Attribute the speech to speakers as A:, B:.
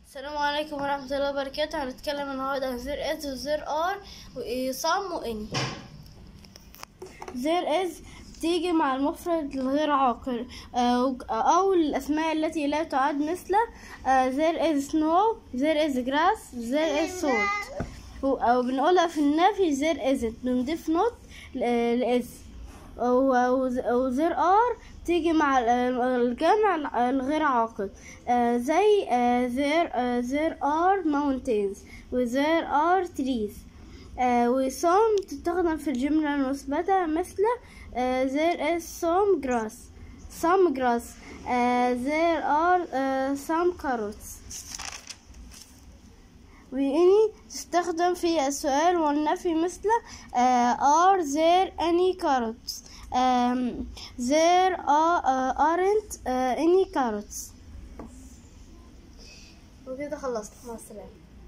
A: السلام عليكم ورحمة الله وبركاته. هنتكلم النهاردة عن زر از وزر ار وصم واني. زر از بتيجي مع المفرد الغير عاقل أو الأسماء التي لا تعد مثل زر از سنو، زر از جراس، زر از سولت. أو بنقولها في النفي زر ازت، بنضيف نوت لإز. وزر ار تيجي مع الجمع الغير عاقل زي there are mountains و there are trees. وsome تستخدم في الجملة المثبتة مثل there is some grass there are some carrots. وإني تستخدم في السؤال والنفي مثل are there any carrots؟ there aren't any carrots. وكده خلصت، مع السلامة.